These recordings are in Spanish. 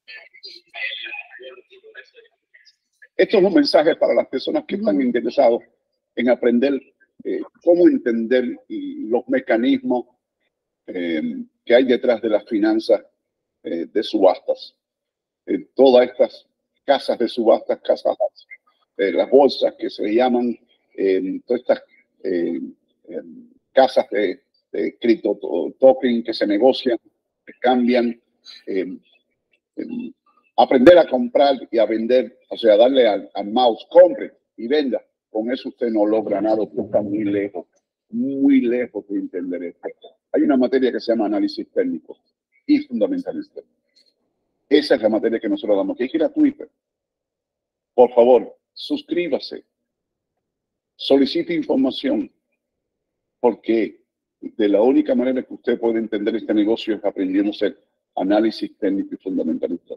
Esto es un mensaje para las personas que están interesados en aprender cómo entender los mecanismos que hay detrás de las finanzas de subastas. Todas estas casas de subastas, las bolsas que se le llaman, todas estas casas de cripto token que se negocian, que cambian, aprender a comprar y a vender, o sea, darle al mouse, compre y venda. Con eso usted no logra nada, usted está muy lejos de entender esto. Hay una materia que se llama análisis técnico y fundamentalista. Esa es la materia que nosotros damos, que es gratuita. Por favor, suscríbase, solicite información, porque de la única manera que usted puede entender este negocio es aprendiendo a hacer análisis técnico y fundamentalista.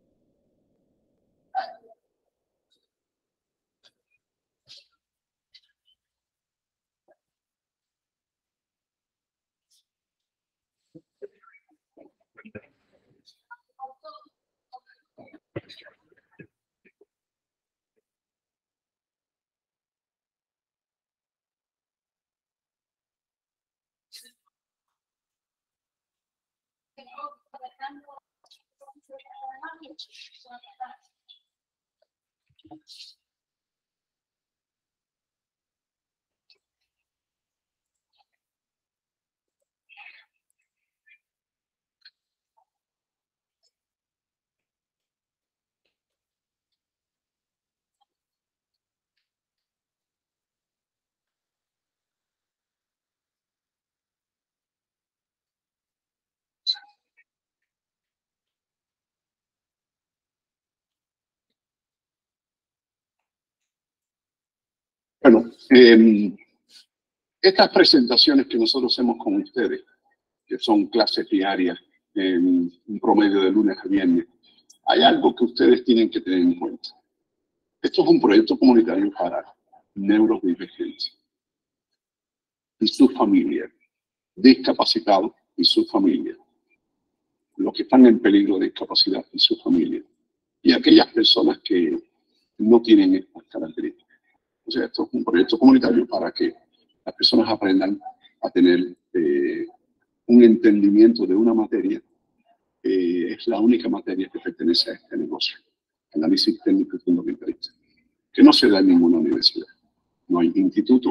Bueno, estas presentaciones que nosotros hacemos con ustedes, que son clases diarias, un promedio de lunes a viernes, hay algo que ustedes tienen que tener en cuenta. Esto es un proyecto comunitario para neurodivergentes y su familia, discapacitados y su familia, los que están en peligro de discapacidad y su familia, y aquellas personas que no tienen estas características. O sea, esto es un proyecto comunitario para que las personas aprendan a tener un entendimiento de una materia. Es la única materia que pertenece a este negocio, análisis técnico y fundamentalista, que no se da en ninguna universidad. No hay instituto.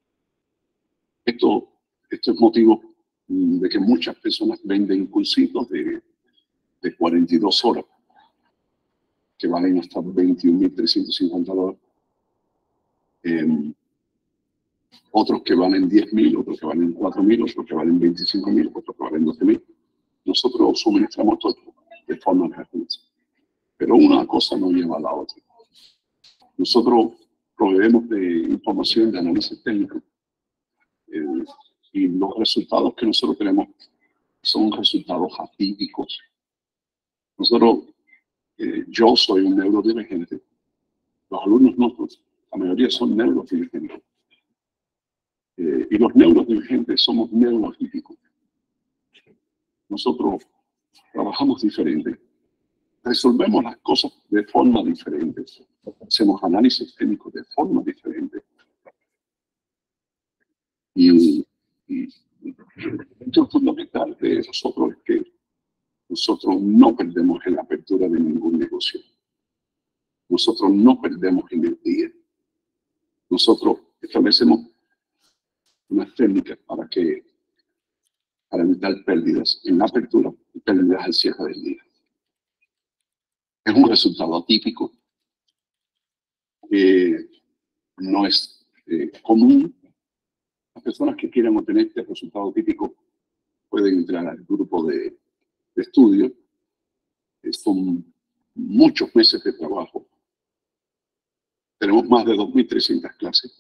Esto es motivo de que muchas personas venden cursitos de 42 horas, que valen hasta $21,350. Otros que valen 10,000, otros que valen 4,000, otros que valen 25,000, otros que valen 12,000. Nosotros suministramos todo de forma gratuita. Pero una cosa no lleva a la otra. Nosotros proveemos de información de análisis técnico y los resultados que nosotros tenemos son resultados atípicos. Yo soy un neurodivergente. Los alumnos nuestros, la mayoría son neurodivergentes. Y los neurodivergentes somos neuroatípicos. Nosotros trabajamos diferente. Resolvemos las cosas de forma diferente. Hacemos análisis técnicos de forma diferente. Y lo fundamental de nosotros es que nosotros no perdemos en la apertura de ningún negocio. Nosotros no perdemos en el día. Nosotros establecemos unas técnicas para evitar pérdidas en la apertura y pérdidas al cierre del día. Es un resultado atípico que no es común. Las personas que quieran obtener este resultado típico pueden entrar al grupo de estudio. Son muchos meses de trabajo. Tenemos más de 2,300 clases.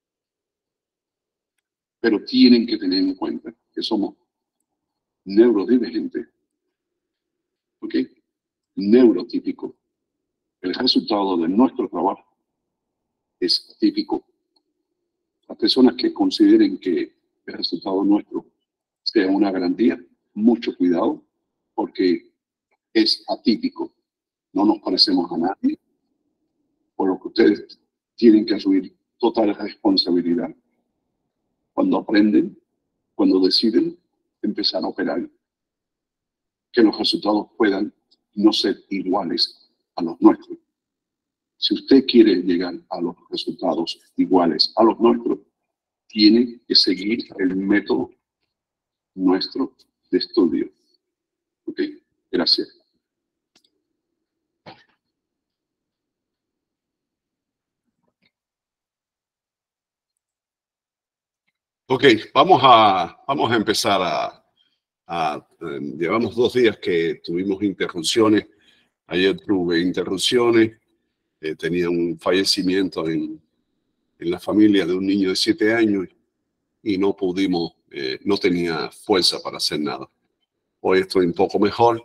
Pero tienen que tener en cuenta que somos neurodivergentes, ¿ok? Neurotípico. El resultado de nuestro trabajo es típico. Las personas que consideren que el resultado nuestro sea una garantía, mucho cuidado, porque es atípico. no nos parecemos a nadie, por lo que ustedes tienen que asumir total responsabilidad cuando aprenden, cuando deciden empezar a operar, que los resultados puedan no ser iguales a los nuestros. Si usted quiere llegar a los resultados iguales a los nuestros, tiene que seguir el método nuestro de estudio. ¿Ok? Gracias. Ok, vamos a empezar llevamos 2 días que tuvimos interrupciones. Ayer tuve interrupciones. Tenía un fallecimiento en la familia de un niño de 7 años y no pudimos, no tenía fuerza para hacer nada. Hoy estoy un poco mejor.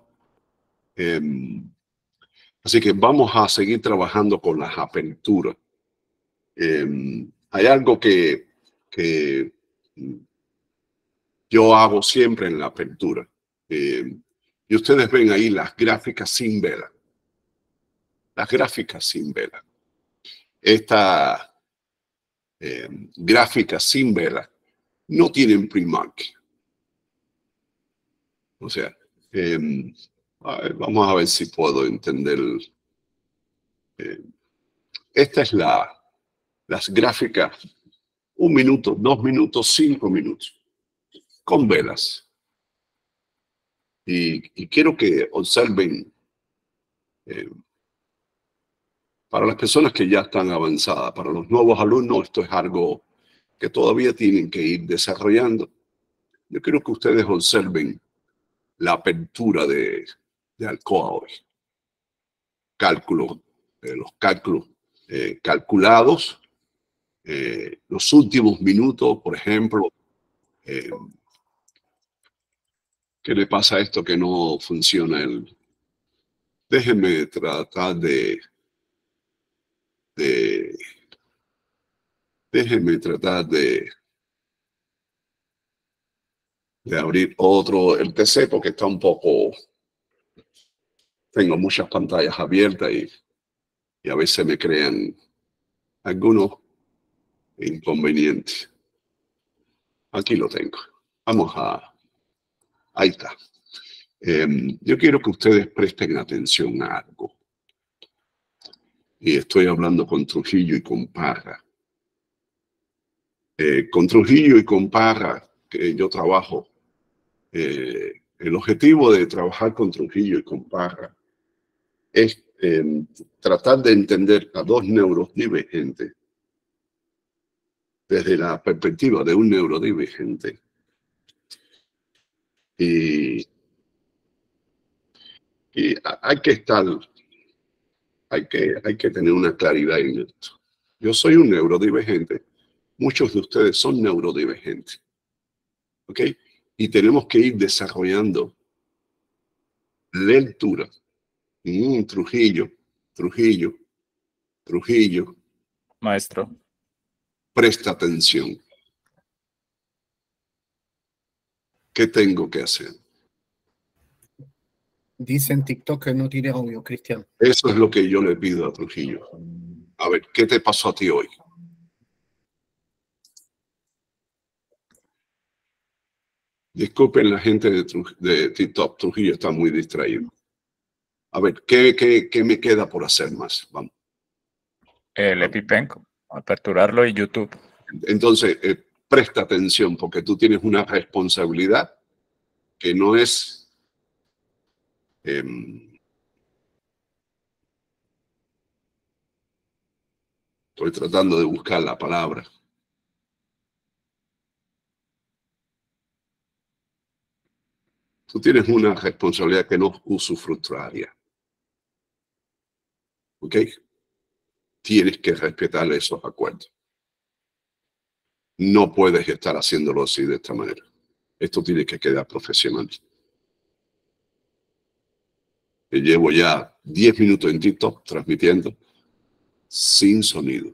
Así que vamos a seguir trabajando con las aperturas. Hay algo que yo hago siempre en la apertura. Y ustedes ven ahí las gráficas sin vela. Las gráficas sin vela. Esta gráfica sin vela no tienen pre-market. O sea, vamos a ver si puedo entender. Esta es las gráficas 1 minuto, 2 minutos, 5 minutos, con velas. Y quiero que observen, para las personas que ya están avanzadas, para los nuevos alumnos, esto es algo que todavía tienen que ir desarrollando. Yo quiero que ustedes observen la apertura de Alcoa hoy. Cálculo, los cálculos calculados, los últimos minutos, por ejemplo. ¿Qué le pasa a esto que no funciona? Déjenme tratar déjenme tratar de abrir otro, el PC, porque está un poco, tengo muchas pantallas abiertas y a veces me crean algunos inconvenientes. Aquí lo tengo. Ahí está. Yo quiero que ustedes presten atención a algo. Y estoy hablando con Trujillo y con Parra. Con Trujillo y con Parra, que yo trabajo. El objetivo de trabajar con Trujillo y con Parra es tratar de entender a dos neurodivergentes desde la perspectiva de un neurodivergente. Y hay que estar, hay que tener una claridad en esto. Yo soy un neurodivergente, muchos de ustedes son neurodivergentes, ¿ok? Y tenemos que ir desarrollando lectura. Trujillo. Maestro. Presta atención. ¿Qué tengo que hacer? Dice en TikTok que no tiene audio, Cristian. Eso es lo que yo le pido a Trujillo. A ver, ¿qué te pasó a ti hoy? Disculpen la gente de TikTok, Trujillo está muy distraído. A ver, ¿qué me queda por hacer más? Vamos. El EpiPen, aperturarlo y YouTube. Entonces, presta atención porque tú tienes una responsabilidad que no es... estoy tratando de buscar la palabra. Tú tienes una responsabilidad que no es usufructuaria. ¿Ok? Tienes que respetar esos acuerdos. No puedes estar haciéndolo así de esta manera. Esto tiene que quedar profesional. Llevo ya 10 minutos en TikTok transmitiendo sin sonido.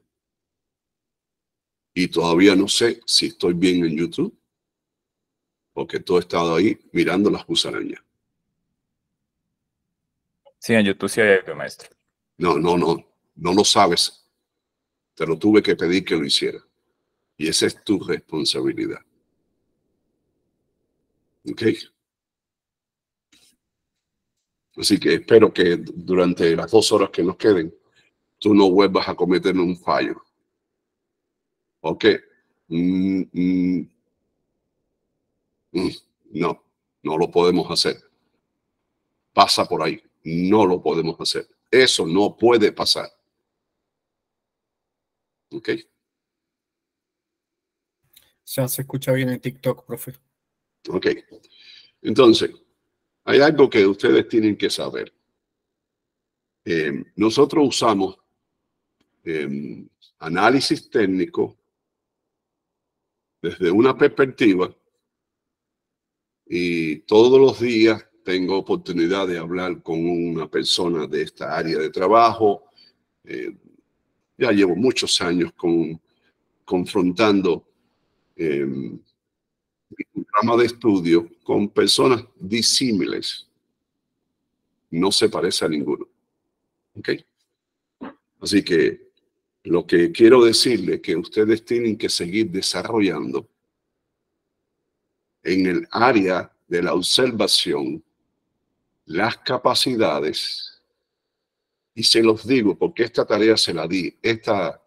Y todavía no sé si estoy bien en YouTube, porque todo he estado ahí mirando las musarañas. Sí, en YouTube sí hay algo, maestro. No lo sabes. Te lo tuve que pedir que lo hiciera. Y esa es tu responsabilidad. ¿Ok? Así que espero que durante las 2 horas que nos queden, tú no vuelvas a cometer un fallo. ¿Ok? No lo podemos hacer. Pasa por ahí. No lo podemos hacer. Eso no puede pasar. ¿Ok? Se escucha bien en TikTok, profe. Ok. Entonces, hay algo que ustedes tienen que saber. Nosotros usamos análisis técnico desde una perspectiva y todos los días tengo oportunidad de hablar con una persona de esta área de trabajo. Ya llevo muchos años confrontando un programa de estudio con personas disímiles. No se parece a ninguno. ¿Ok? Así que lo que quiero decirles es que ustedes tienen que seguir desarrollando en el área de la observación las capacidades, y se los digo porque esta tarea se la di, esta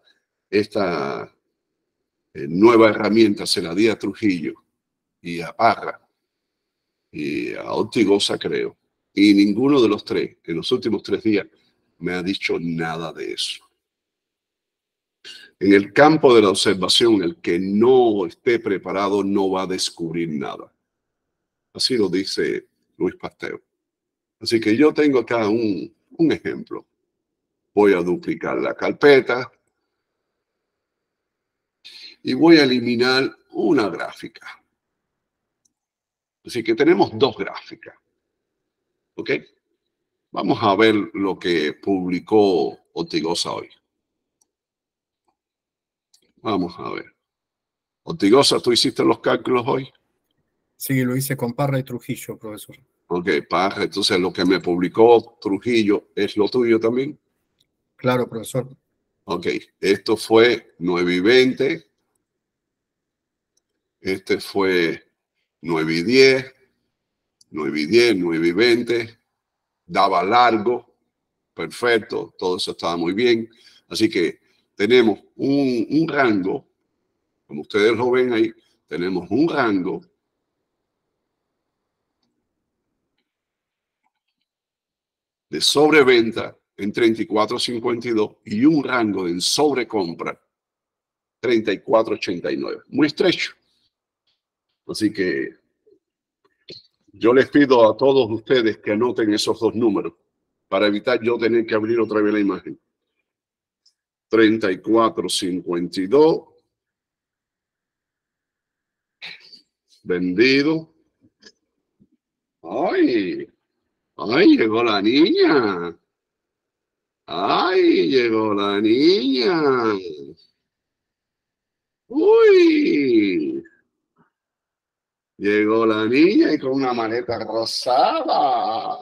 nueva herramienta se la di a Trujillo y a Parra y a Ortigosa, creo, y ninguno de los tres en los últimos 3 días me ha dicho nada de eso. En el campo de la observación, el que no esté preparado no va a descubrir nada. Así lo dice Luis Pasteur. Así que yo tengo acá un ejemplo. Voy a duplicar la carpeta y voy a eliminar una gráfica. Así que tenemos 2 gráficas. ¿Ok? Vamos a ver lo que publicó Ortigosa hoy. Vamos a ver. Ortigosa, ¿tú hiciste los cálculos hoy? Sí, lo hice con Parra y Trujillo, profesor. Ok, Parra, entonces lo que me publicó Trujillo es lo tuyo también. Claro, profesor. Ok, esto fue 9:20. Este fue 9:10, 9:10, 9:20. Daba largo. Perfecto, todo eso estaba muy bien. Así que tenemos un rango, como ustedes lo ven ahí, tenemos un rango de sobreventa en 34.52 y un rango de sobrecompra 34.89. Muy estrecho. Así que yo les pido a todos ustedes que anoten esos 2 números para evitar yo tener que abrir otra vez la imagen. 34.52 vendido. ¡Ay! ¡Ay, llegó la niña! ¡Ay, llegó la niña! ¡Uy! Llegó la niña y con una maleta rosada.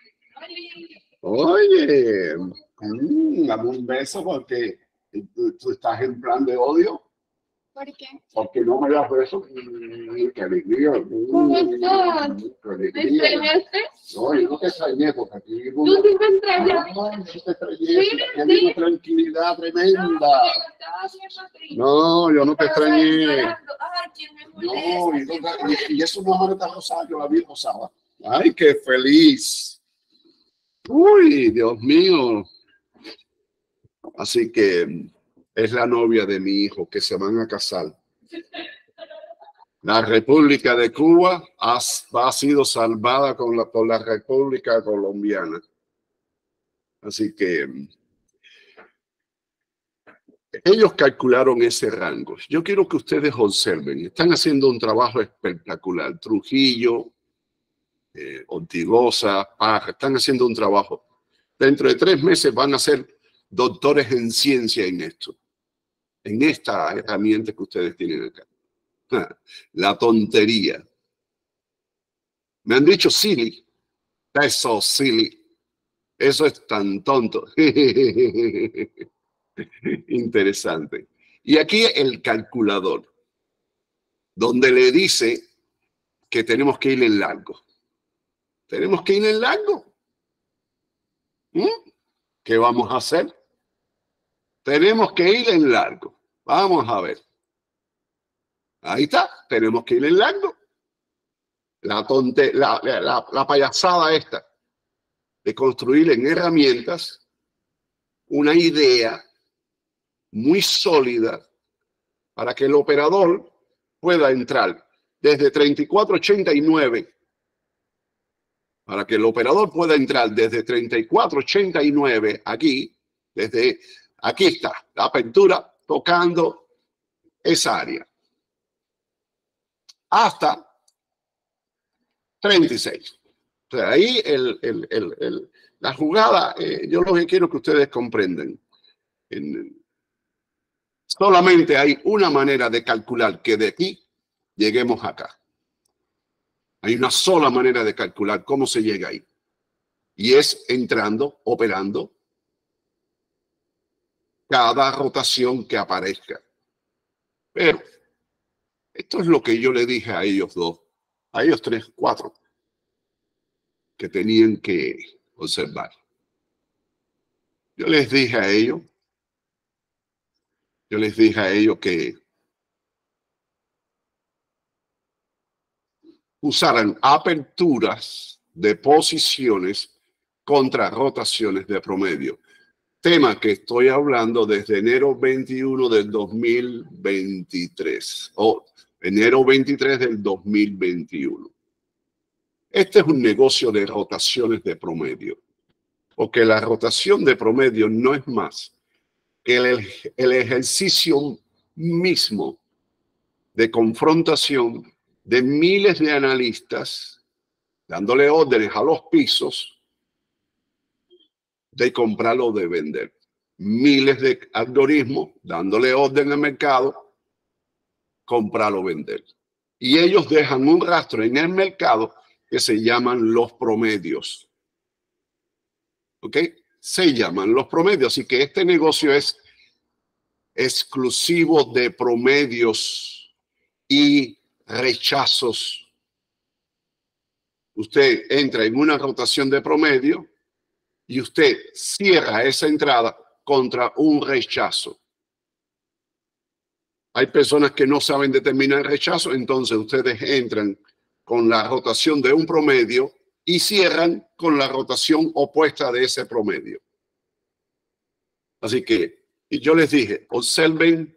Oye, dame un beso porque tú estás en plan de odio. ¿Por qué? Porque no me das besos. ¡Qué alegría! ¿Cómo estás? ¡Qué ¿Me alegría! extrañaste? No, yo no te extrañé porque aquí... ¿Tú sí me extrañaste? No, no te extrañé. Sí, Aquí hay sí. una tranquilidad tremenda. Estaba haciendo triste. No, yo no te extrañé. Ay, ¿quién me molesta? No, y eso no maleta rosada, yo la vi rosada. ¡Ay, qué feliz! ¡Uy, Dios mío! Así que es la novia de mi hijo que se van a casar. La República de Cuba ha sido salvada por la República Colombiana. Así que ellos calcularon ese rango. Yo quiero que ustedes observen. Están haciendo un trabajo espectacular. Trujillo, Ortigosa, Parra, están haciendo un trabajo. Dentro de 3 meses van a ser doctores en ciencia en esto. En esta herramienta que ustedes tienen acá. La tontería. Me han dicho silly. That's so silly. Eso es tan tonto. Interesante. Y aquí el calculador, donde le dice que tenemos que ir en largo. ¿Tenemos que ir en largo? ¿Qué vamos a hacer? Tenemos que ir en largo. Vamos a ver. Ahí está. Tenemos que ir en largo. La payasada esta de construir en herramientas una idea muy sólida para que el operador pueda entrar desde 3489, para que el operador pueda entrar desde 3489 aquí, desde aquí está la apertura tocando esa área, hasta 36. O sea, ahí la jugada, yo lo que quiero que ustedes comprendan. Solamente hay una manera de calcular que de aquí lleguemos acá. Hay una sola manera de calcular cómo se llega ahí. Y es entrando, operando cada rotación que aparezca. Pero esto es lo que yo le dije a ellos dos, a ellos tres, cuatro, que tenían que observar. Yo les dije a ellos que usaran aperturas de posiciones contra rotaciones de promedio. Tema que estoy hablando desde enero 21 del 2023 o enero 23 del 2021. Este es un negocio de rotaciones de promedio, porque la rotación de promedio no es más que el ejercicio mismo de confrontación de miles de analistas dándole órdenes a los pisos de comprar o de vender. Miles de algoritmos dándole orden al mercado, comprar o vender. Y ellos dejan un rastro en el mercado que se llaman los promedios. ¿Ok? Se llaman los promedios. Así que este negocio es exclusivo de promedios y rechazos. Usted entra en una rotación de promedio y usted cierra esa entrada contra un rechazo. Hay personas que no saben determinar el rechazo, entonces ustedes entran con la rotación de un promedio y cierran con la rotación opuesta de ese promedio. Así que, y yo les dije, observen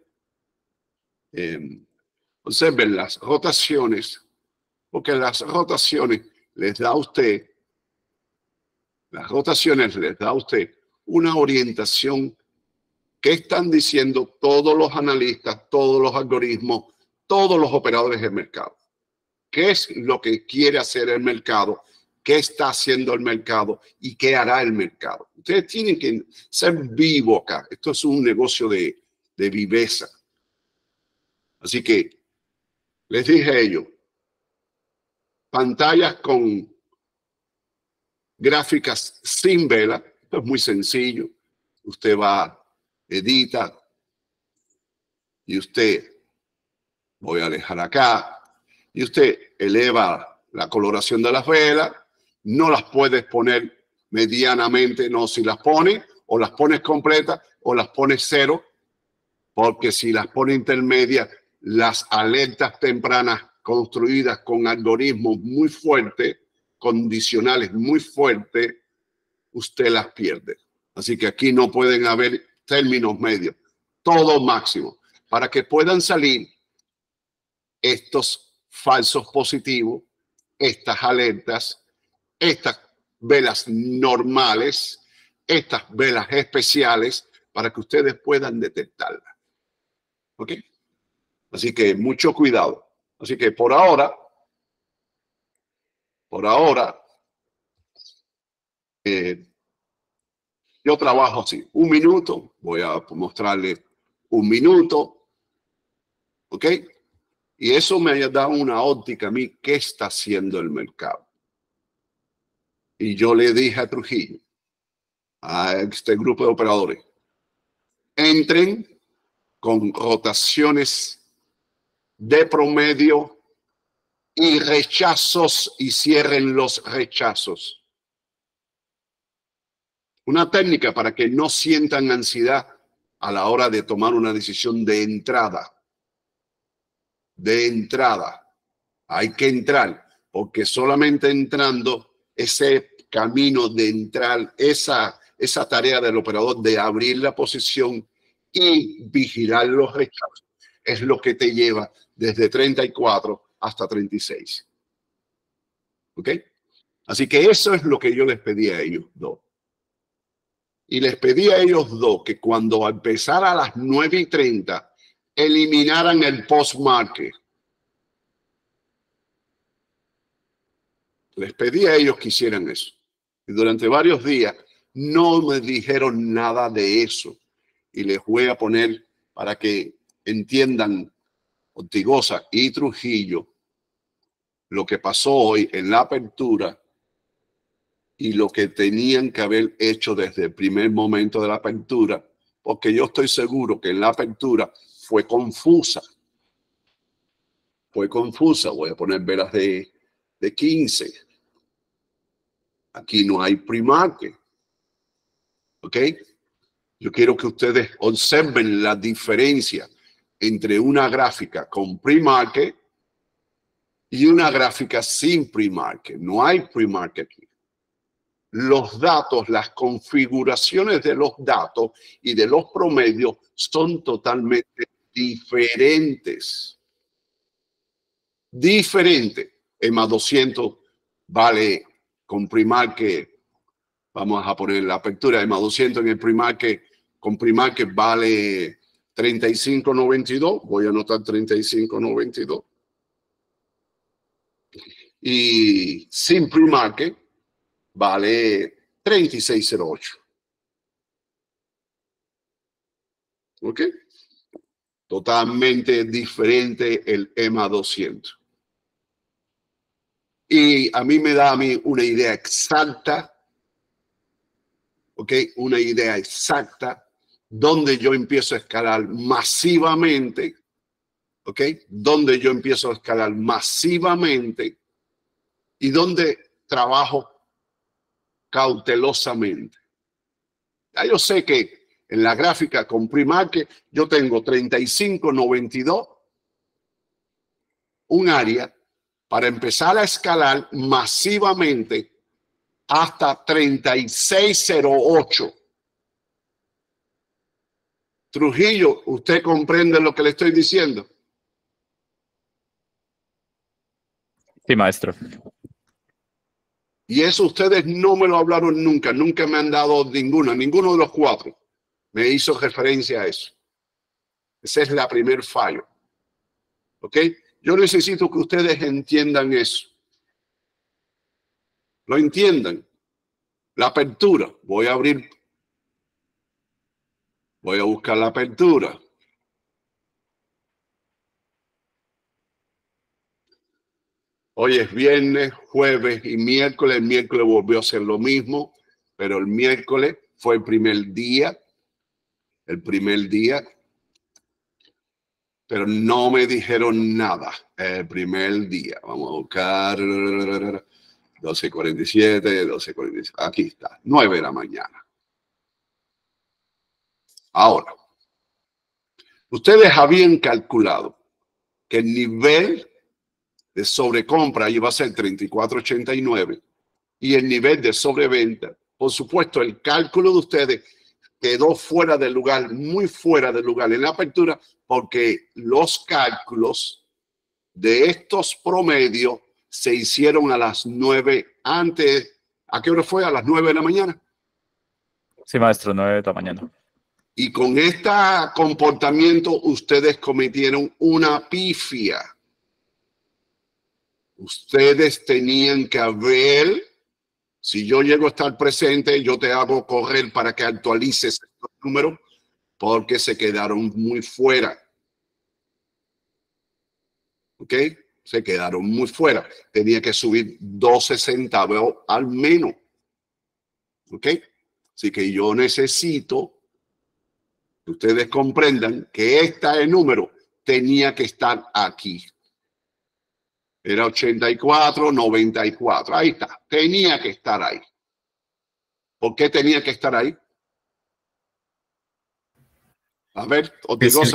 las rotaciones, porque las rotaciones les da a usted una orientación que están diciendo todos los analistas, todos los algoritmos, todos los operadores del mercado. ¿Qué es lo que quiere hacer el mercado? ¿Qué está haciendo el mercado? ¿Y qué hará el mercado? Ustedes tienen que ser vivos acá. Esto es un negocio de viveza. Así que les dije a ellos, pantallas con gráficas sin vela. Esto es muy sencillo. Usted va, edita, y usted, voy a dejar acá, y usted eleva la coloración de las velas. No las puedes poner medianamente, no, si las pones, o las pones completas, o las pones cero, porque si las pone intermedias, las alertas tempranas construidas con algoritmos muy fuertes, condicionales muy fuertes, usted las pierde. Así que aquí no pueden haber términos medios, todo máximo, para que puedan salir estos falsos positivos, estas alertas, estas velas normales, estas velas especiales, para que ustedes puedan detectarlas. ¿Ok? Así que mucho cuidado. Así que por ahora, yo trabajo así. Un minuto, voy a mostrarles un minuto. ¿Ok? Y eso me ha dado una óptica a mí, ¿qué está haciendo el mercado? Y yo le dije a Trujillo, a este grupo de operadores, entren con rotaciones de promedio y rechazos y cierren los rechazos. Una técnica para que no sientan ansiedad a la hora de tomar una decisión de entrada. De entrada. Hay que entrar, porque solamente entrando, ese camino de entrar, esa tarea del operador de abrir la posición y vigilar los rechazos, es lo que te lleva desde 34 hasta 36. ¿Ok? Así que eso es lo que yo les pedí a ellos dos. Y les pedí a ellos dos que cuando empezara a las 9:30 eliminaran el post-market. Les pedí a ellos que hicieran eso. Y durante varios días no me dijeron nada de eso. Y les voy a poner para que entiendan Ortigosa y Trujillo lo que pasó hoy en la apertura y lo que tenían que haber hecho desde el primer momento de la apertura, porque yo estoy seguro que en la apertura fue confusa. Fue confusa. Voy a poner velas de 15. Aquí no hay pre-market. ¿Ok? Yo quiero que ustedes observen la diferencia entre una gráfica con pre-market y una gráfica sin pre-market. No hay pre-market aquí. Los datos, las configuraciones de los datos y de los promedios son totalmente diferentes. Diferente. EMA 200 vale con pre-market. Vamos a poner la apertura de EMA 200 en el pre-market. Con pre-market vale 35.92. Voy a anotar 35.92. Y sin pre-market vale 36.08. ¿Ok? Totalmente diferente el EMA 200. Y a mí me da una idea exacta, ¿ok? Una idea exacta donde yo empiezo a escalar masivamente, ¿ok? Donde yo empiezo a escalar masivamente y donde trabajo cautelosamente. Ya yo sé que en la gráfica con pre-market yo tengo 35.92, un área para empezar a escalar masivamente hasta 36.08. Trujillo, ¿usted comprende lo que le estoy diciendo? Sí, maestro. Y eso ustedes no me lo hablaron nunca, nunca me han dado ninguno de los cuatro me hizo referencia a eso. Ese es la primer fallo. ¿Ok? Yo necesito que ustedes entiendan eso. Lo entiendan. La apertura. Voy a buscar la apertura. Hoy es viernes, jueves y miércoles. El miércoles volvió a ser lo mismo, pero el miércoles fue el primer día. El primer día. Pero no me dijeron nada el primer día. Vamos a buscar 12:47, 12:47. Aquí está, 9 de la mañana. Ahora, ustedes habían calculado que el nivel de sobrecompra iba a ser 34.89 y el nivel de sobreventa, por supuesto, el cálculo de ustedes quedó fuera del lugar, muy fuera del lugar en la apertura, porque los cálculos de estos promedios se hicieron a las 9 antes. ¿A qué hora fue? ¿A las 9 de la mañana? Sí, maestro, 9 de la mañana. Y con este comportamiento ustedes cometieron una pifia. Ustedes tenían que haber, si yo llego a estar presente, yo te hago correr para que actualices estos números, porque se quedaron muy fuera. ¿Ok? Se quedaron muy fuera. Tenía que subir 12 centavos al menos. ¿Ok? Así que yo necesito que ustedes comprendan que este número tenía que estar aquí. Era 84, 94. Ahí está. Tenía que estar ahí. ¿Por qué tenía que estar ahí? A ver, Que si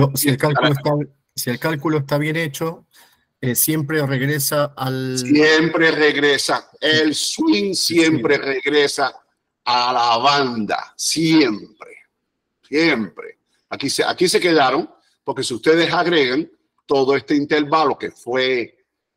el cálculo está bien hecho, siempre regresa al... Siempre regresa. El swing siempre regresa a la banda. Siempre. Siempre. Aquí se quedaron, porque si ustedes agregan todo este intervalo que fue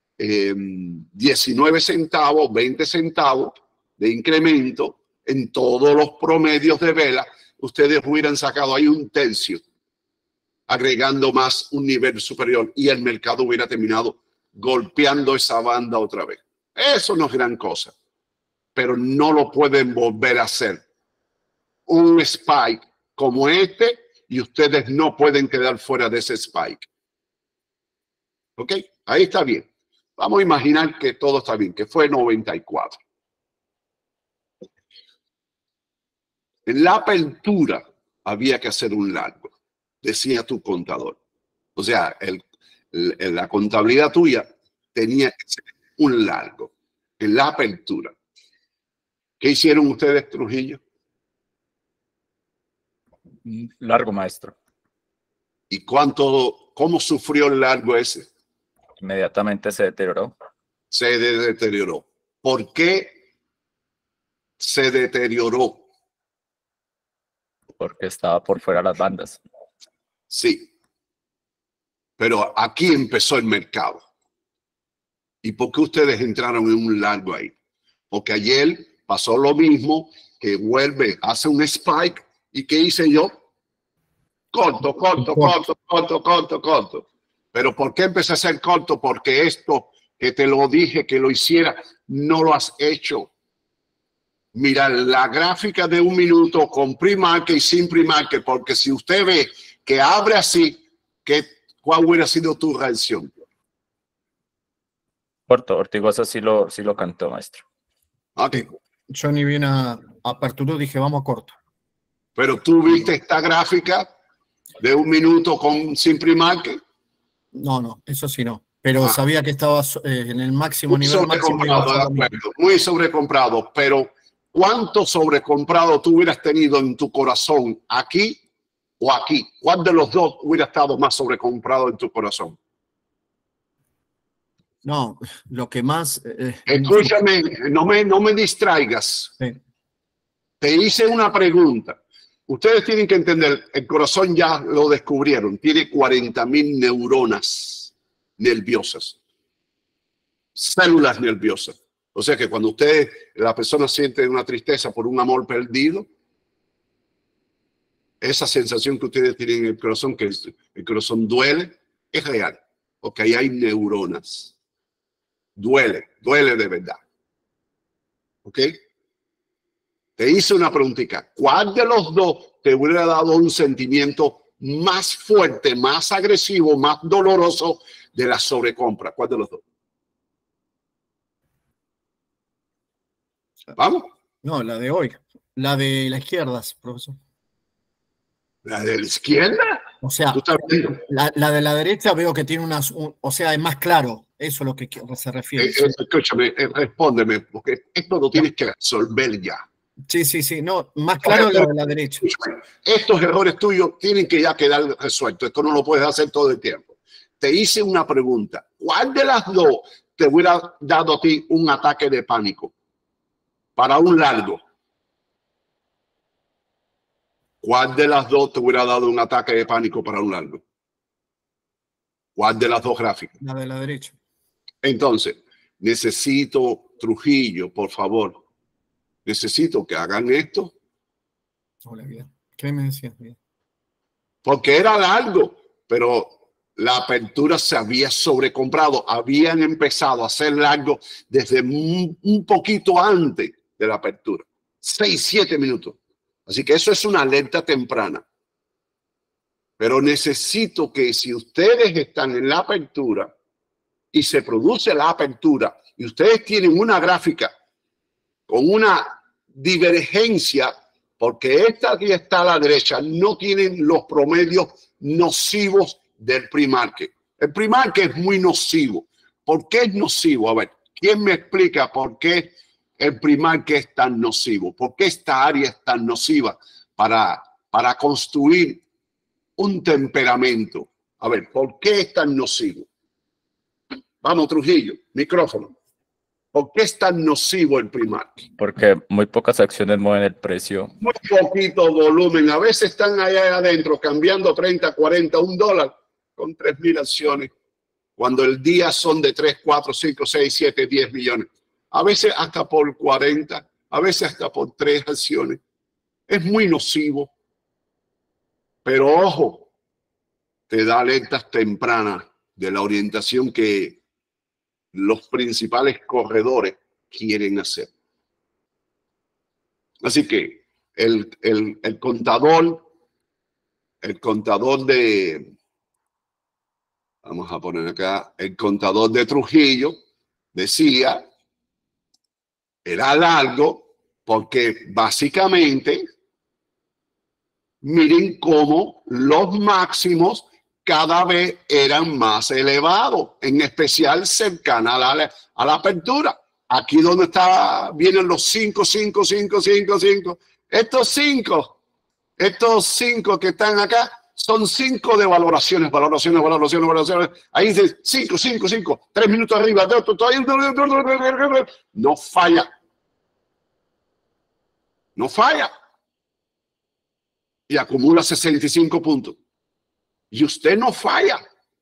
19 centavos, 20 centavos de incremento en todos los promedios de vela, ustedes hubieran sacado ahí un tercio, agregando más un nivel superior, y el mercado hubiera terminado golpeando esa banda otra vez. Eso no es gran cosa, pero no lo pueden volver a hacer. Un spike como este, y ustedes no pueden quedar fuera de ese spike. ¿Ok? Ahí está bien. Vamos a imaginar que todo está bien, que fue 94. En la apertura había que hacer un largo, decía tu contador. O sea, la contabilidad tuya tenía que ser un largo en la apertura. ¿Qué hicieron ustedes, Trujillo? Largo, maestro. ¿Y cómo sufrió el largo ese? Inmediatamente se deterioró. Se deterioró. ¿Por qué se deterioró? Porque estaba por fuera de las bandas. Sí. Pero aquí empezó el mercado. ¿Y por qué ustedes entraron en un largo ahí? Porque ayer pasó lo mismo, que vuelve, hace un spike. ¿Y qué hice yo? Corto. ¿Pero por qué empecé a hacer corto? Porque esto que te lo dije que lo hiciera, no lo has hecho. Mira la gráfica de un minuto con pre-market y sin pre-market, porque si usted ve que abre así, ¿cuál hubiera sido tu reacción? Corto, Ortigosa sí lo cantó, maestro. Okay. Yo ni bien aperturó, dije, vamos corto. Pero tú viste esta gráfica de un minuto sin pre-market. No, eso sí no. Pero sabía que estaba en el máximo nivel. Muy sobrecomprado, pero ¿cuánto sobrecomprado tú hubieras tenido en tu corazón aquí o aquí? ¿Cuál de los dos hubiera estado más sobrecomprado en tu corazón? No, lo que más... Escúchame, no me distraigas. Sí. Te hice una pregunta. Ustedes tienen que entender, el corazón ya lo descubrieron, tiene 40.000 neuronas nerviosas, células nerviosas. O sea que cuando la persona siente una tristeza por un amor perdido, esa sensación que ustedes tienen en el corazón, que el corazón duele, es real, porque ahí hay neuronas. Duele de verdad. ¿Ok? Te hice una preguntita. ¿Cuál de los dos te hubiera dado un sentimiento más fuerte, más agresivo, más doloroso de la sobrecompra? ¿Cuál de los dos? ¿Vamos? No, la de hoy. La de la izquierda, profesor. ¿La de la izquierda? O sea, la de la derecha veo que tiene o sea, es más claro. Eso es lo que se refiere. Escúchame, respóndeme, porque esto lo tienes que resolver ya. Sí. No, más claro la de la derecha. Estos errores tuyos tienen que ya quedar resueltos. Esto no lo puedes hacer todo el tiempo. Te hice una pregunta. ¿Cuál de las dos te hubiera dado a ti un ataque de pánico para un largo? ¿Cuál de las dos te hubiera dado un ataque de pánico para un largo? ¿Cuál de las dos gráficas? La de la derecha. Entonces, necesito, Trujillo, por favor, necesito que hagan esto. Hola, bien. ¿Qué me decías? Bien. Porque era largo, pero la apertura se había sobrecomprado. Habían empezado a hacer largo desde un poquito antes de la apertura. 6, 7 minutos. Así que eso es una alerta temprana. Pero necesito que si ustedes están en la apertura y se produce la apertura y ustedes tienen una gráfica con una divergencia porque esta aquí está a la derecha, no tienen los promedios nocivos del pre-market. El pre-market es muy nocivo. ¿Por qué es nocivo? A ver, ¿quién me explica por qué el pre-market es tan nocivo? ¿Por qué esta área es tan nociva para construir un temperamento? A ver, ¿por qué es tan nocivo? Vamos, Trujillo, micrófono. ¿Por qué es tan nocivo el pre-market? Porque muy pocas acciones mueven el precio. Muy poquito volumen. A veces están allá adentro cambiando 30, 40, $1 con 3.000 acciones. Cuando el día son de 3, 4, 5, 6, 7, 10 millones. A veces hasta por 40, a veces hasta por 3 acciones. Es muy nocivo. Pero ojo, te da alertas tempranas de la orientación que los principales corredores quieren hacer. Así que el contador de, vamos a poner acá, el contador de Trujillo decía, era largo porque básicamente, miren cómo los máximos cada vez eran más elevados, en especial cercana a la apertura. Aquí donde vienen los 5, 5, 5, 5, 5. Estos 5 que están acá son 5 de valoraciones. Ahí dice 5, 5, 5, 3 minutos arriba. No falla. No falla. Y acumula 65 puntos. Y usted no falla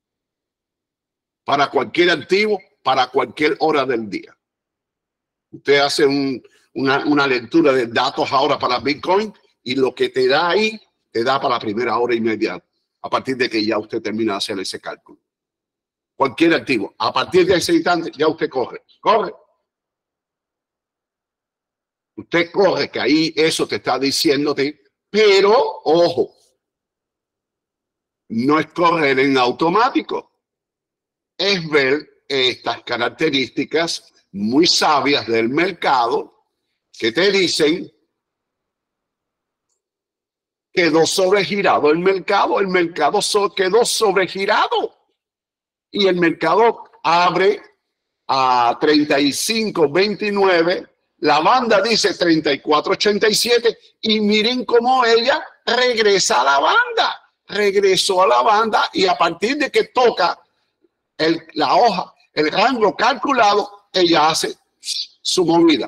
para cualquier activo, para cualquier hora del día. Usted hace una lectura de datos ahora para Bitcoin y lo que te da ahí, te da para la primera hora y media, a partir de que ya usted termina de hacer ese cálculo. Cualquier activo. A partir de ese instante ya usted corre. Usted corre, que ahí eso te está diciéndote, pero ojo. No es correr en automático, es ver estas características muy sabias del mercado que te dicen quedó sobregirado el mercado quedó sobregirado y el mercado abre a 35.29, la banda dice 34.87 y miren cómo ella regresa a la banda. Regresó a la banda y a partir de que toca la hoja, el rango calculado, ella hace su movida.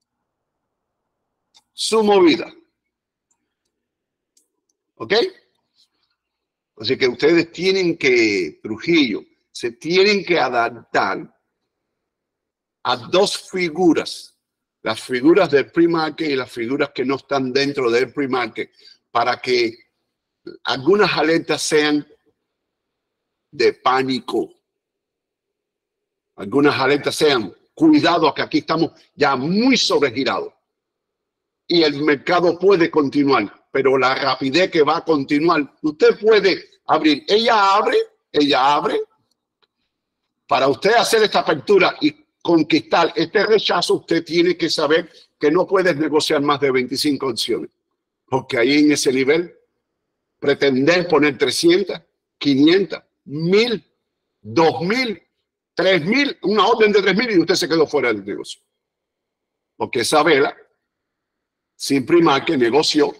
¿Ok? Así que ustedes Trujillo, se tienen que adaptar a dos figuras, las figuras del pre-market y las figuras que no están dentro del pre-market, para que algunas alertas sean de pánico. Algunas alertas sean, cuidado que aquí estamos ya muy sobregirados. Y el mercado puede continuar, pero la rapidez que va a continuar, usted puede abrir. Ella abre. Para usted hacer esta apertura y conquistar este rechazo, usted tiene que saber que no puedes negociar más de 25 opciones. Porque ahí en ese nivel, pretender poner 300, 500, 1000, 2000, 3000, una orden de 3000 y usted se quedó fuera del negocio. Porque esa vela, sin pre-market, negoció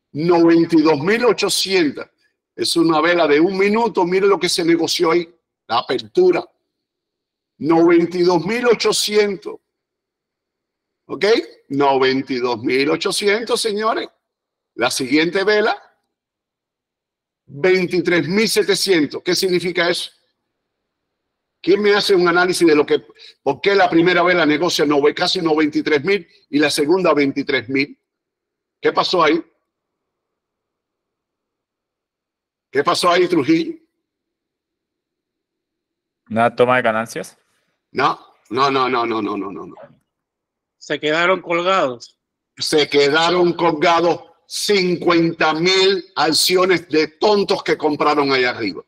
92.800. Es una vela de 1 minuto. Mire lo que se negoció ahí, la apertura. 92.800. ¿Ok? 92.800, señores. La siguiente vela, 23.700. ¿Qué significa eso? ¿Quién me hace un análisis de por qué la primera vela negocia casi 93.000 y la segunda 23.000? ¿Qué pasó ahí? ¿Qué pasó ahí, Trujillo? ¿Una toma de ganancias? No. Se quedaron colgados. Se quedaron colgados 50.000 acciones de tontos que compraron allá arriba.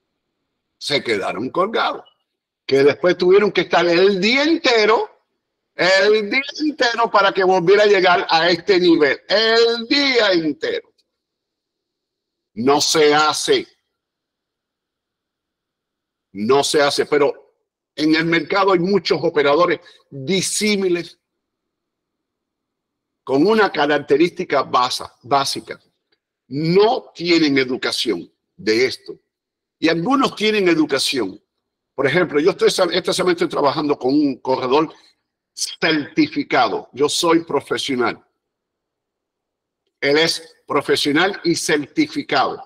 Se quedaron colgados. Que después tuvieron que estar el día entero El día entero para que volviera a llegar a este nivel. El día entero. No se hace. No se hace, pero en el mercado hay muchos operadores disímiles con una característica básica. No tienen educación de esto. Y algunos tienen educación. Por ejemplo, yo esta semana estoy trabajando con un corredor certificado. Yo soy profesional. Él es profesional y certificado.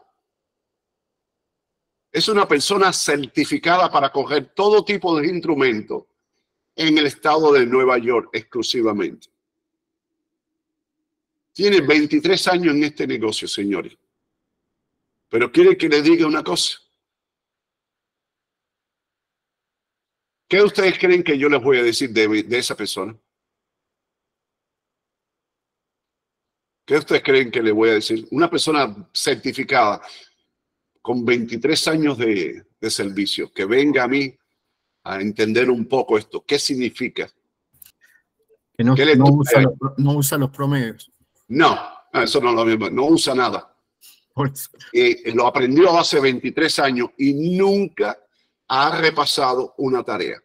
Es una persona certificada para coger todo tipo de instrumentos en el estado de Nueva York exclusivamente. Tiene 23 años en este negocio, señores. Pero quiere que le diga una cosa. ¿Qué ustedes creen que yo les voy a decir de esa persona? ¿Qué ustedes creen que le voy a decir? Una persona certificada con 23 años de servicio, que venga a mí a entender un poco esto. ¿Qué significa? Que no, ¿Qué le no toca? usa no usa los promedios. No, eso no es lo mismo. No usa nada. Por eso. Lo aprendió hace 23 años y nunca ha repasado una tarea.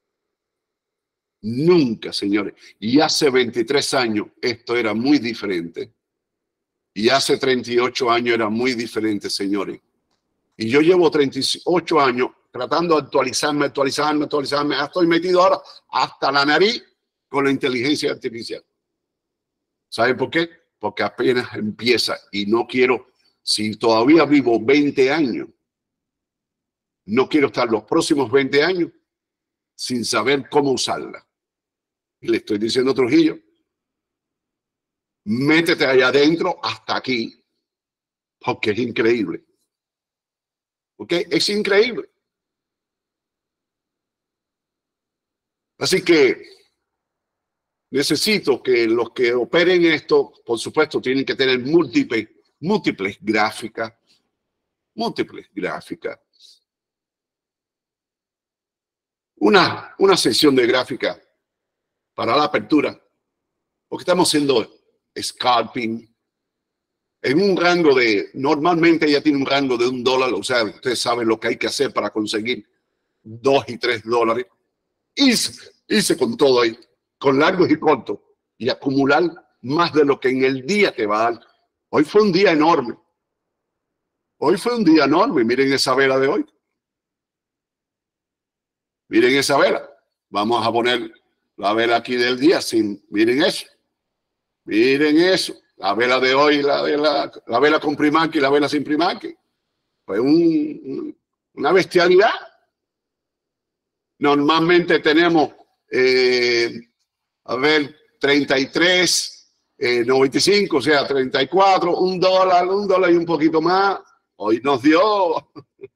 Nunca, señores. Y hace 23 años esto era muy diferente. Y hace 38 años era muy diferente, señores. Y yo llevo 38 años tratando de actualizarme. Estoy metido ahora hasta la nariz con la inteligencia artificial. ¿Saben por qué? Porque apenas empieza y no quiero, si todavía vivo 20 años, no quiero estar los próximos 20 años sin saber cómo usarla. Y le estoy diciendo a Trujillo, métete allá adentro hasta aquí, porque es increíble. ¿Ok? Es increíble. Así que necesito que los que operen esto, por supuesto, tienen que tener múltiples gráficas. Una sesión de gráfica para la apertura, porque estamos haciendo scalping en un rango de, normalmente ya tiene un rango de $1, o sea, ustedes saben lo que hay que hacer para conseguir $2 y $3. Hice con todo ahí, con largos y cortos, y acumular más de lo que en el día te va a dar. Hoy fue un día enorme. Miren esa vela de hoy. Miren esa vela. Vamos a poner la vela aquí del día. Miren eso. Miren eso. La vela de hoy, la vela con primarque y la vela sin primarque. Fue una bestialidad. Normalmente tenemos, 33, 95, o sea, 34, $1 y un poquito más. Hoy nos dio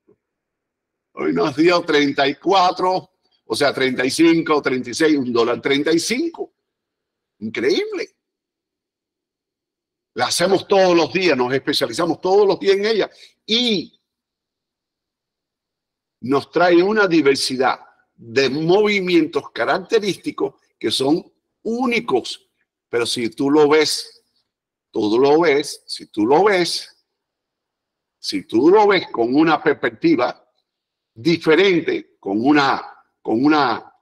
34, o sea, 35, 36, $1.35. Increíble. La hacemos todos los días, nos especializamos todos los días en ella y nos trae una diversidad de movimientos característicos que son únicos. Pero si tú lo ves con una perspectiva diferente, con una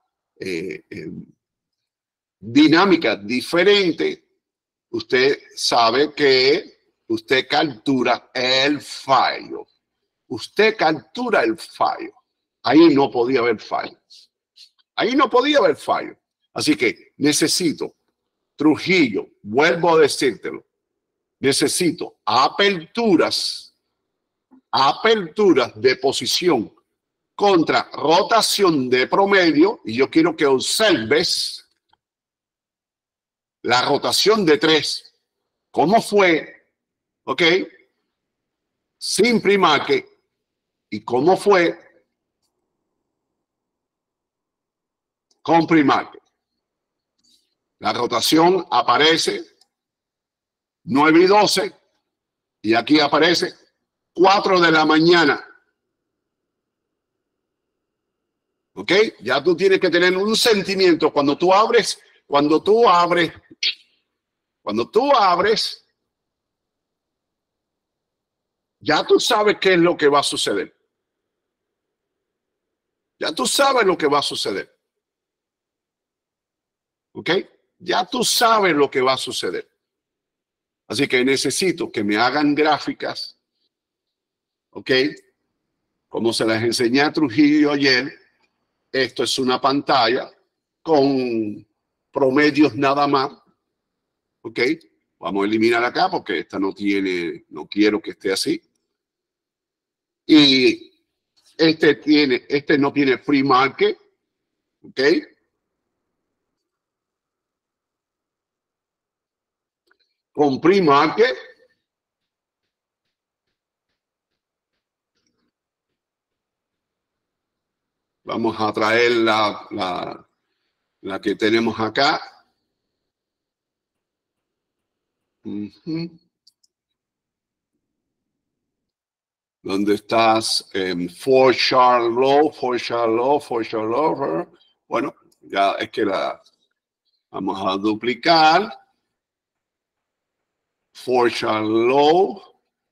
dinámica diferente, usted sabe que usted captura el fallo. Ahí no podía haber fallo. Así que necesito, Trujillo, vuelvo a decírtelo, necesito aperturas de posición contra rotación de promedio, y yo quiero que observes la rotación de 3, cómo fue, ¿ok? Sin primarque, y cómo fue con primarque. La rotación aparece 9 y 12, y aquí aparece 4 de la mañana. ¿Ok? Ya tú tienes que tener un sentimiento cuando tú abres cuando tú abres, ya tú sabes qué es lo que va a suceder. Ya tú sabes lo que va a suceder. ¿Ok? Ya tú sabes lo que va a suceder. Así que necesito que me hagan gráficas. ¿Ok? Como se las enseñé a Trujillo ayer, esto es una pantalla con promedios nada más. ¿Ok? Vamos a eliminar acá porque esta no quiero que esté así. Y este no tiene free market. ¿Ok? Con free market, vamos a traer la que tenemos acá. ¿Dónde estás? For Charlotte. Bueno, ya es que la vamos a duplicar. For Charlotte.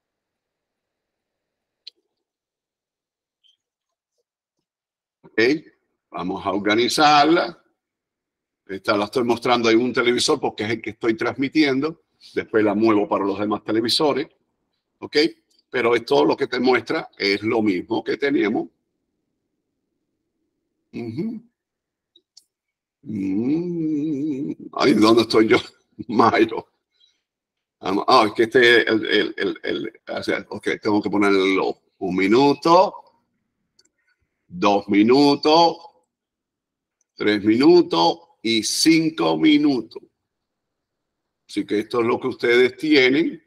Ok, vamos a organizarla. Esta la estoy mostrando en un televisor porque es el que estoy transmitiendo. Después la muevo para los demás televisores. Ok, pero es todo lo que te muestra, es lo mismo que tenemos. Ay, ¿dónde estoy yo? Mayo. Es que ok, tengo que ponerlo 1 minuto, 2 minutos, 3 minutos y 5 minutos. Así que esto es lo que ustedes tienen.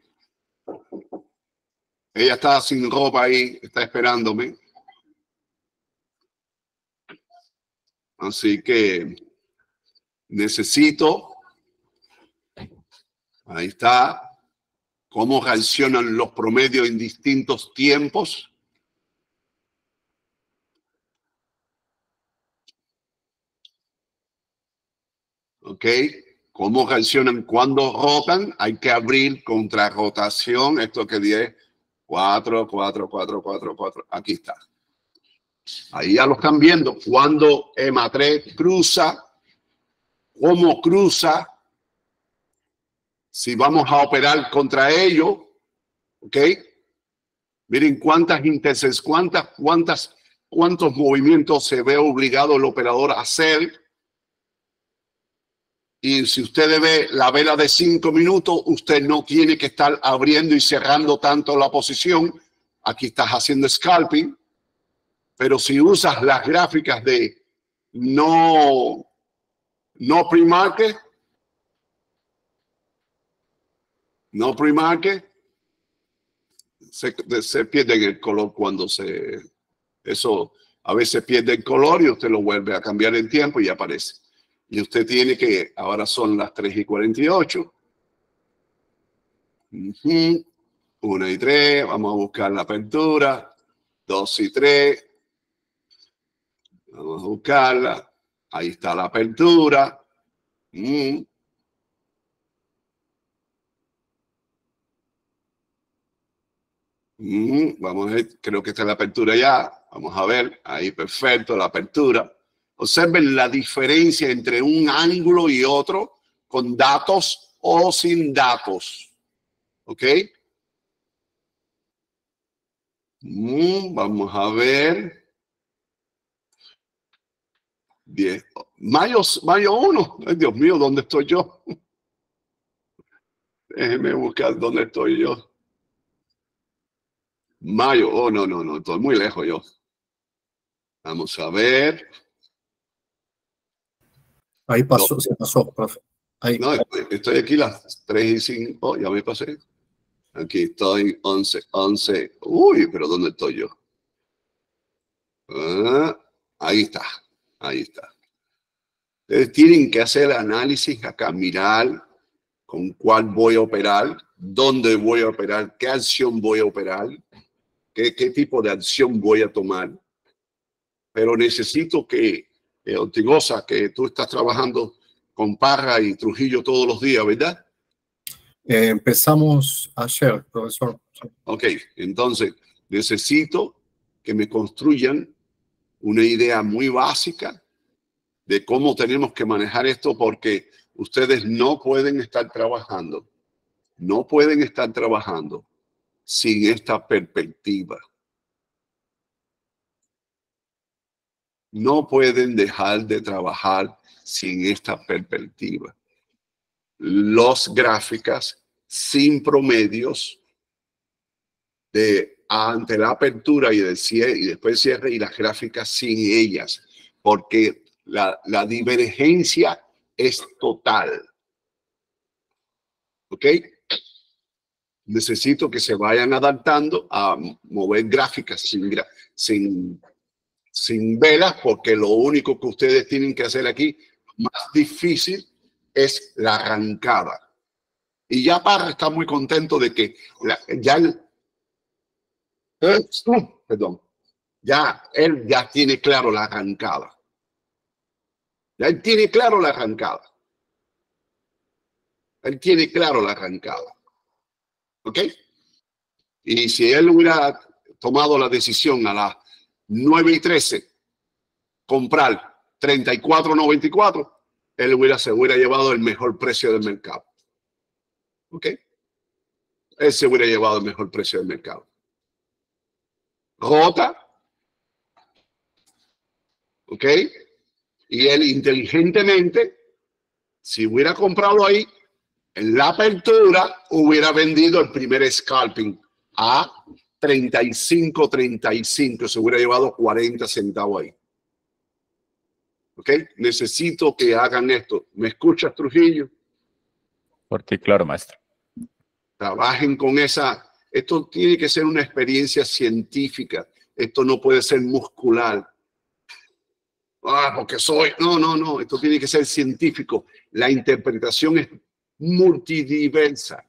Ella está sin ropa ahí, está esperándome. Así que necesito, ahí está, cómo reaccionan los promedios en distintos tiempos. ¿Ok? ¿Cómo reaccionan cuando rotan? Hay que abrir contra rotación. Esto que 10, 4, 4, 4, 4, 4. Aquí está. Ahí ya lo están viendo. Cuando EMA3 cruza, cómo cruza, si vamos a operar contra ello. ¿Ok? Miren cuántas intersecciones, cuántos movimientos se ve obligado el operador a hacer. Y si usted ve la vela de 5 minutos, usted no tiene que estar abriendo y cerrando tanto la posición. Aquí estás haciendo scalping. Pero si usas las gráficas de no pre-market, se pierde el color cuando eso a veces pierde el color y usted lo vuelve a cambiar en tiempo y aparece. Y usted tiene que, ahora son las 3:48. 1 y 3, vamos a buscar la apertura. 2 y 3. Vamos a buscarla. Ahí está la apertura. Vamos a ver, creo que está la apertura ya. Vamos a ver, ahí perfecto, la apertura. Observen la diferencia entre un ángulo y otro con datos o sin datos. ¿Ok? Vamos a ver. 10. Mayo 1. Ay, Dios mío, ¿dónde estoy yo? Déjeme buscar dónde estoy yo. Mayo. Oh, no, estoy muy lejos yo. Vamos a ver. Ahí pasó, se pasó, profe. Ahí. No, estoy aquí las 3:05. Ya me pasé. Aquí estoy 11. Uy, pero ¿dónde estoy yo? Ahí está. Ahí está. Ustedes tienen que hacer análisis acá, mirar con cuál voy a operar, dónde voy a operar, qué acción voy a operar, qué tipo de acción voy a tomar. Pero necesito que, Ortigosa, que tú estás trabajando con Parra y Trujillo todos los días, ¿verdad? Empezamos ayer, profesor. Ok, entonces necesito que me construyan una idea muy básica de cómo tenemos que manejar esto, porque ustedes no pueden estar trabajando sin esta perspectiva. No pueden dejar de trabajar sin esta perspectiva. Los gráficas sin promedios ante la apertura y del cierre y después cierre, y las gráficas sin ellas, porque la divergencia es total. ¿Ok? Necesito que se vayan adaptando a mover gráficas sin velas, porque lo único que ustedes tienen que hacer aquí, más difícil, es la arrancada. Y ya Parra está muy contento de que él ya tiene claro la arrancada. Ya él tiene claro la arrancada. Él tiene claro la arrancada. ¿Ok? Y si él hubiera tomado la decisión a las 9:13, comprar 34.94, él se hubiera llevado el mejor precio del mercado. ¿Ok? Él se hubiera llevado el mejor precio del mercado. Rota. ¿Ok? Y él inteligentemente, si hubiera comprado ahí, en la apertura hubiera vendido el primer scalping a 35.35. Se hubiera llevado 40 centavos ahí. ¿Ok? Necesito que hagan esto. ¿Me escuchas, Trujillo? Fuerte y claro, maestro. Trabajen con esa. Esto tiene que ser una experiencia científica. Esto no puede ser muscular. Porque soy. No. Esto tiene que ser científico. La interpretación es multidiversa.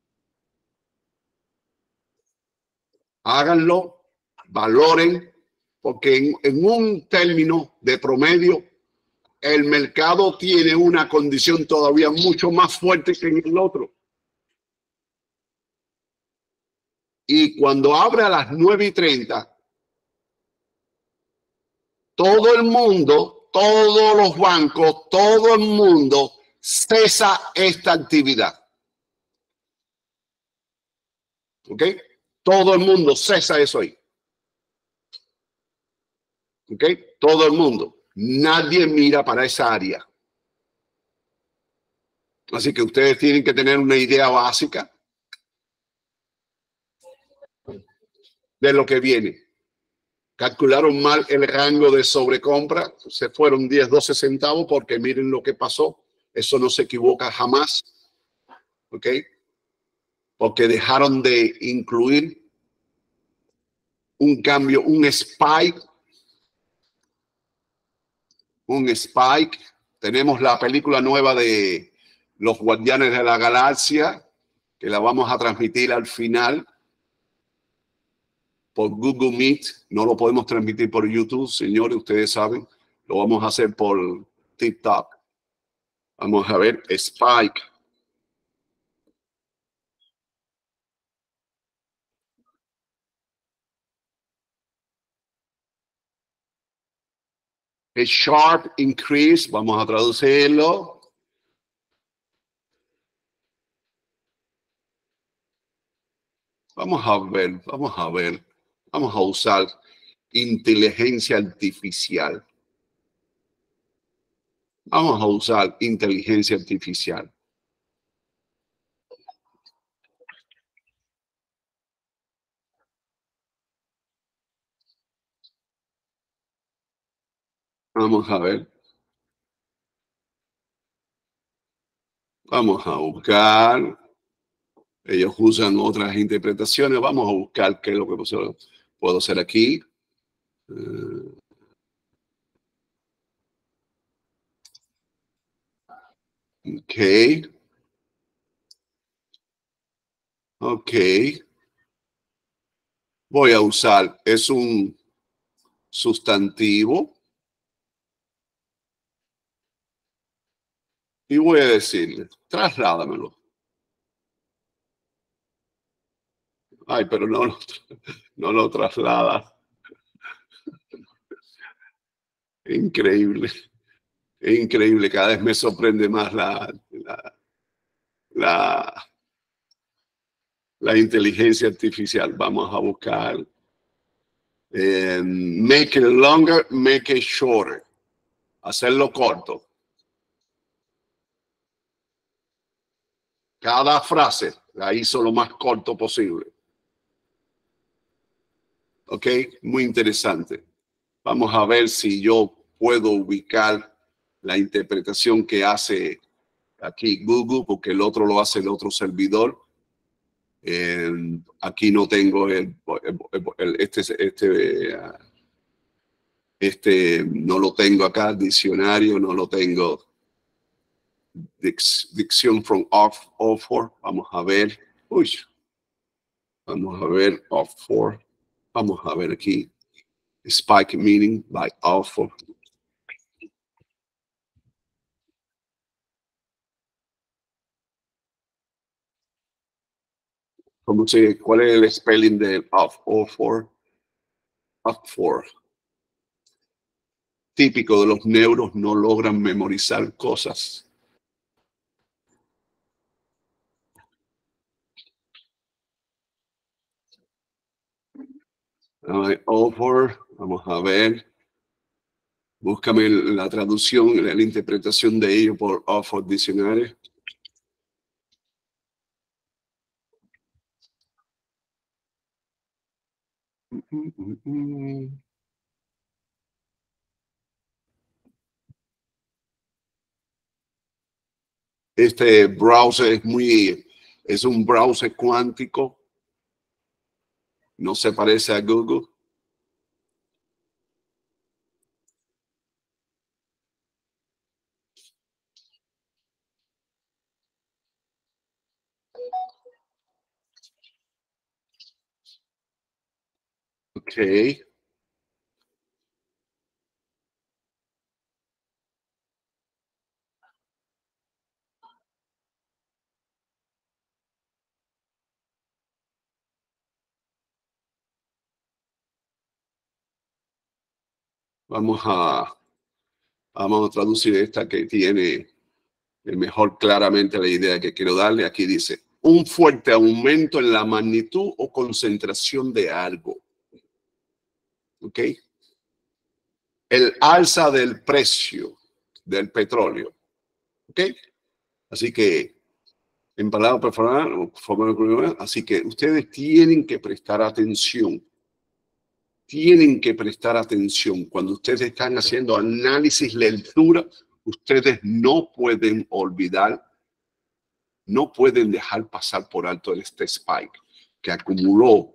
Háganlo, valoren, porque en un término de promedio, el mercado tiene una condición todavía mucho más fuerte que en el otro. Y cuando abre a las 9:30, todo el mundo, todos los bancos, todo el mundo cesa esta actividad. ¿Ok? Todo el mundo cesa eso ahí. ¿Ok? Todo el mundo. Nadie mira para esa área. Así que ustedes tienen que tener una idea básica de lo que viene. Calcularon mal el rango de sobrecompra. Se fueron 10, 12 centavos porque miren lo que pasó. Eso no se equivoca jamás. ¿Ok? Porque dejaron de incluir un cambio, un spike. Un spike. Tenemos la película nueva de Los Guardianes de la Galaxia, que la vamos a transmitir al final por Google Meet. No lo podemos transmitir por YouTube, señores, ustedes saben. Lo vamos a hacer por TikTok. Vamos a ver, Spike. A sharp increase, vamos a traducirlo. Vamos a usar inteligencia artificial. Vamos a usar inteligencia artificial. Vamos a ver. Vamos a buscar. Ellos usan otras interpretaciones. Vamos a buscar qué es lo que puedo hacer aquí. Ok. Ok. Voy a usar, es un sustantivo. y voy a decirle, trasládamelo. Ay, pero no lo traslada. Increíble. Es increíble. Cada vez me sorprende más la inteligencia artificial. Vamos a buscar make it longer, make it shorter. Hacerlo corto. Cada frase la hizo lo más corto posible. Ok, muy interesante. Vamos a ver si yo puedo ubicar la interpretación que hace aquí Google, porque el otro lo hace el otro servidor. Aquí no tengo no lo tengo acá, diccionario, no lo tengo. Dicción from Oxford. Vamos a ver. Uy. Vamos a ver Oxford. Vamos a ver aquí. Spike meaning by Oxford. ¿Cuál es el spelling de Oxford? Oxford. Típico de los neuros, no logran memorizar cosas. Oxford, vamos a ver. Búscame la traducción, la interpretación de ello por Oxford Dictionary. Este browser es un browser cuántico. No se parece a Google. Ok. Vamos a traducir esta que tiene mejor claramente la idea que quiero darle. Aquí dice, un fuerte aumento en la magnitud o concentración de algo. ¿Ok? El alza del precio del petróleo. ¿Ok? Así que, en palabras personales, así que ustedes tienen que prestar atención. Tienen que prestar atención. Cuando ustedes están haciendo análisis lectura, ustedes no pueden olvidar, no pueden dejar pasar por alto este spike que acumuló.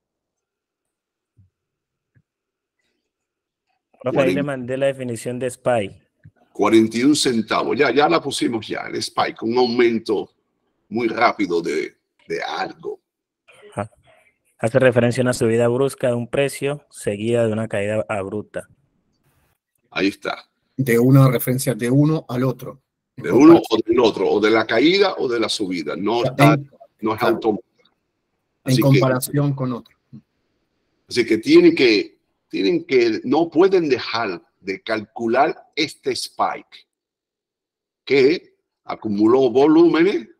Profe, ahí le mandé la definición de SPY. 41 centavos. Ya la pusimos ya, el spike, un aumento muy rápido de algo. Ajá. Hace referencia a una subida brusca de un precio seguida de una caída abrupta. Ahí está. De una referencia de uno al otro. De uno o del otro, o de la caída o de la subida. No es automático. En comparación con otro. Así que tienen que, no pueden dejar de calcular este spike que acumuló volúmenes,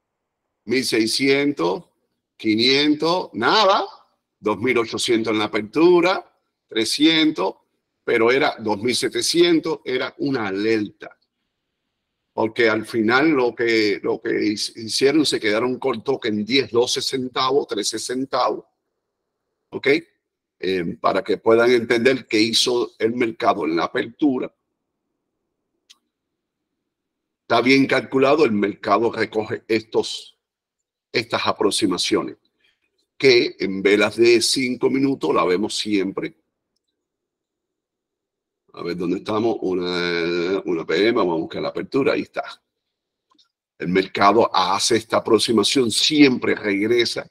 1.600, 500, nada, 2.800 en la apertura, 300, pero era 2.700, era una alerta. Porque al final lo que hicieron se quedaron cortos en 10, 12 centavos, 13 centavos. ¿Ok? Para que puedan entender qué hizo el mercado en la apertura. Está bien calculado, el mercado recoge estas aproximaciones, que en velas de 5 minutos la vemos siempre. A ver dónde estamos, una PM, vamos a buscar la apertura, ahí está. El mercado hace esta aproximación, siempre regresa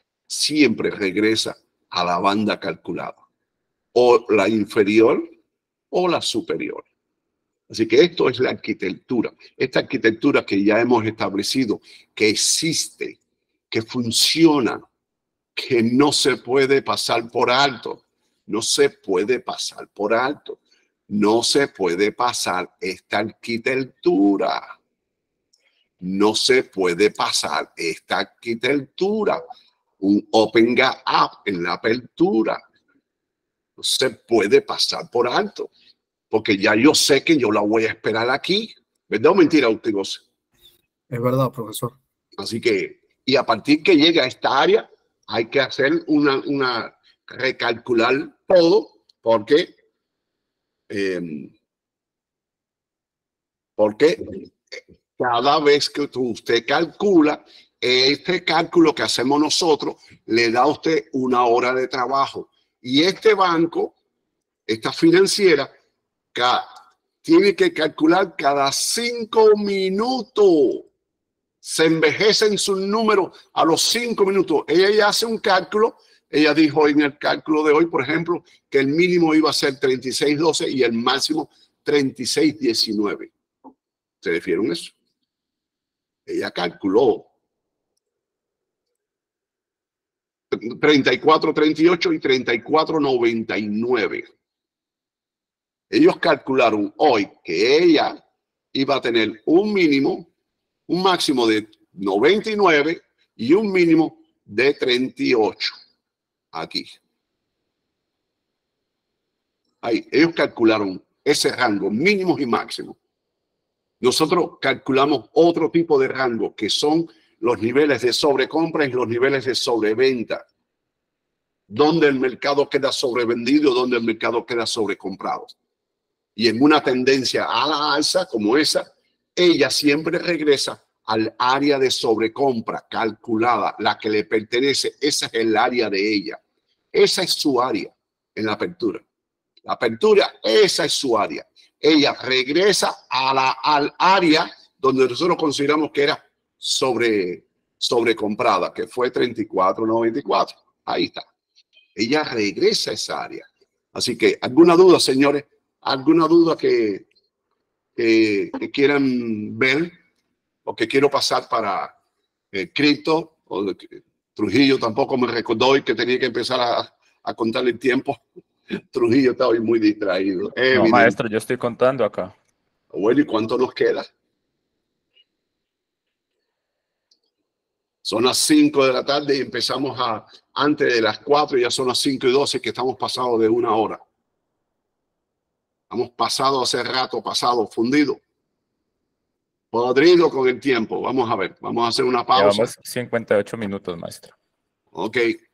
a la banda calculada, o la inferior o la superior. Así que esto es la arquitectura. Esta arquitectura que ya hemos establecido, que existe, que funciona, que no se puede pasar por alto. No se puede pasar por alto. No se puede pasar esta arquitectura. No se puede pasar esta arquitectura. Un Open Gap en la apertura. No se puede pasar por alto. Porque ya yo sé que yo la voy a esperar aquí. ¿Verdad o mentira, Ortigosa? Es verdad, profesor. Así que, y a partir que llega a esta área, hay que hacer recalcular todo, porque cada vez que usted calcula, este cálculo que hacemos nosotros le da a usted una hora de trabajo. Y este banco, esta financiera, tiene que calcular cada 5 minutos. Se envejecen sus números a los 5 minutos. Ella ya hace un cálculo. Ella dijo en el cálculo de hoy, por ejemplo, que el mínimo iba a ser 36.12 y el máximo 36.19. ¿Se refieron a eso? Ella calculó 34.38 y 34.99. Ellos calcularon hoy que ella iba a tener un mínimo, un máximo de 99 y un mínimo de 38. Aquí. Ahí, ellos calcularon ese rango, mínimos y máximos. Nosotros calculamos otro tipo de rango, que son los niveles de sobrecompra y los niveles de sobreventa. Donde el mercado queda sobrevendido, donde el mercado queda sobrecomprado. Y en una tendencia a la alza como esa, ella siempre regresa al área de sobrecompra calculada, la que le pertenece. Esa es el área de ella. Esa es su área en la apertura. La apertura, esa es su área. Ella regresa al área donde nosotros consideramos que era sobrecomprada, que fue 34.94. Ahí está. Ella regresa a esa área. Así que, ¿alguna duda, señores? ¿Alguna duda que quieran ver? O que quiero pasar para cripto. Trujillo tampoco me recordó y que tenía que empezar a contarle el tiempo. Trujillo está hoy muy distraído. No, maestro, yo estoy contando acá. Bueno, ¿y cuánto nos queda? Son las 5 de la tarde y empezamos antes de las 4, ya son las 5:12, que estamos pasados de 1 hora. Hemos pasado hace rato, fundido. Podrido con el tiempo. Vamos a ver, vamos a hacer una pausa. Llevamos 58 minutos, maestro. Ok.